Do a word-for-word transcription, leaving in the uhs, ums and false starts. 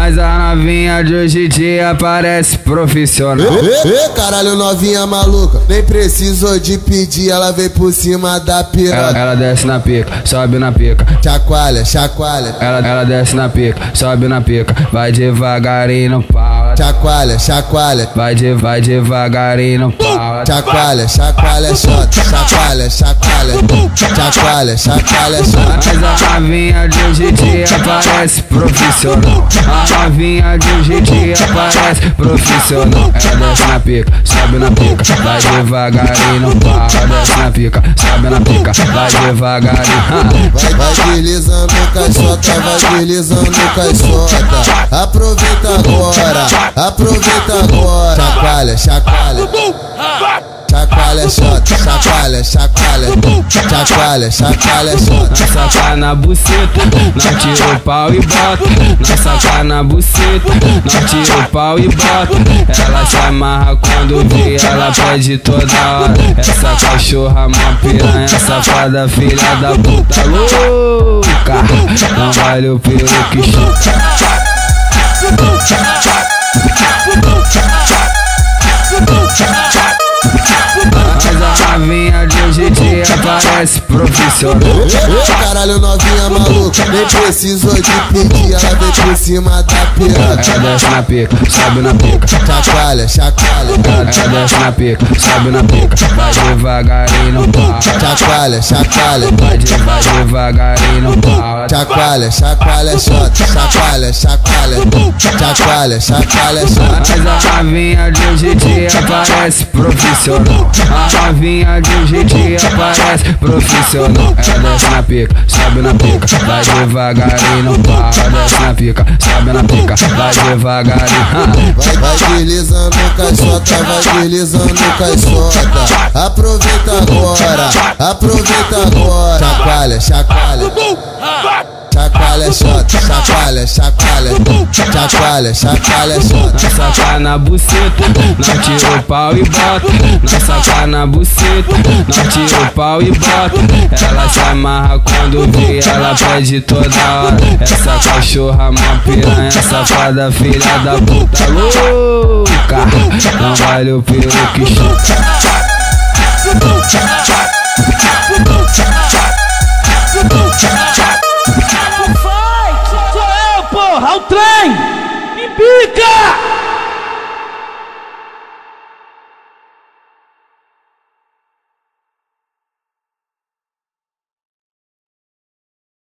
Mas a novinha de hoje em dia parece profissional. Ê, ê, caralho, novinha maluca, nem precisou de pedir, ela veio por cima da piroca. Ela, ela desce na pica, sobe na pica. Chacoalha, chacoalha. Ela, ela desce na pica, sobe na pica. Vai devagarinho no pau. Chacoalha, chacoalha. Vai, de, vai devagarinho no pau. Chacoalha, chacoalha, xota. Chacoalha, chacoalha. Chacoalha, chacoalha, xota. Mas a novinha de hoje em dia parece profissional. A novinha de hoje em dia parece profissional. Ela desce na pica, sobe na pica. Vai devagarinho no pau. Desce na pica, sobe na pica. Vai devagarinho. Vai, vai deslizando caixota, vai deslizando caixota. Aproveita agora, aproveita agora. Chacoalha, chacoalha. Chacoalha, xota, chacoalha, chacoalha. Chacoalha, chacoalha, xota. Na saca na buceta, nós tira o pau e bota. Na saca na buceta, nós tira o pau e bota. Ela se amarra quando vê, ela pede toda hora. Essa cachorra, mó piranha, safada, filha da puta louca. Não vale o pelo que chuta. Mas a novinha de hoje em dia parece profissional. Ê, caralho, novinha maluca, nem precisou de pedir, ela veio por cima da piroca. Ela desce na pica, sobe na pica. Chacoalha, chacoalha. Ela desce na pica, sobe na pica. Vai devagarinho no pau. Chacoalha, chacoalha. Vai, de, vai devagarinho no pau. Chacoalha, chacoalha, xota. Chacoalha, chacoalha. Chacoalha, chacoalha, xota. Mas a novinha de hoje em dia parece profissional. A novinha de hoje em dia parece profissional. Ela desce na pica, sobe na pica. Vai devagarinho no pau. Desce na pica, sobe na pica. Vai devagarinho. Vai, vai deslizando caixota, vai deslizando caixota. Aproveita agora, aproveita agora. Chacoalha, chacoalha. Chacoalha, xota, chacoalha, chacoalha. Chacoalha, chacoalha, xota. Na saca na buceta, nós tira o pau e bota. Na saca na buceta, nós tira o pau e bota. Ela se amarra quando vê, ela pede toda hora. Essa cachorra, mó piranha, safada, filha da puta louca. Não vale o pelo que chuta. Sou eu, porra, o trem! Me pica!